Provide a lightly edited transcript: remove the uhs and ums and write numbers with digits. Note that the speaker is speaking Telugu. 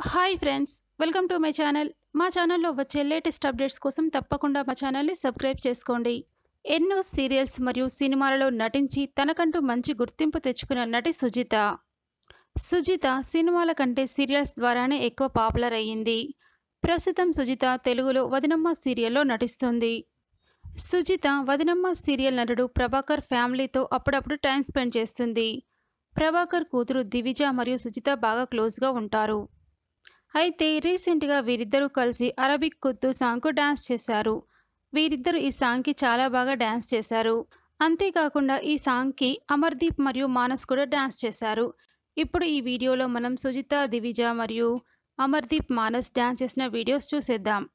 Hi friends, welcome to my channel. మా ఛానల్లో వచ్చే లేటెస్ట్ అప్డేట్స్ కోసం తప్పకుండా మా ఛానల్ని సబ్స్క్రైబ్ చేసుకోండి. ఎన్నో సీరియల్స్ మరియు సినిమాలలో నటించి తనకంటూ మంచి గుర్తింపు తెచ్చుకున్న నటి సుజిత. సుజిత సినిమాల కంటే సీరియల్స్ ద్వారానే ఎక్కువ పాపులర్ అయ్యింది. ప్రస్తుతం సుజిత తెలుగులో వదినమ్మ సీరియల్లో నటిస్తుంది. సుజిత వదినమ్మ సీరియల్ నటుడు ప్రభాకర్ ఫ్యామిలీతో అప్పుడప్పుడు టైం స్పెండ్ చేస్తుంది. ప్రభాకర్ కూతురు దివిజ మరియు సుజిత బాగా క్లోజ్గా ఉంటారు. అయితే రీసెంట్గా వీరిద్దరూ కలిసి అరబిక్ కుత్తు సాంగ్కు డాన్స్ చేశారు. వీరిద్దరూ ఈ సాంగ్కి చాలా బాగా డాన్స్ చేశారు. అంతేకాకుండా ఈ సాంగ్కి అమర్దీప్ మరియు మానస్ కూడా డాన్స్ చేశారు. ఇప్పుడు ఈ వీడియోలో మనం సుజిత, దివిజ మరియు అమర్దీప్ మానస్ డాన్స్ చేసిన వీడియోస్ చూసేద్దాం.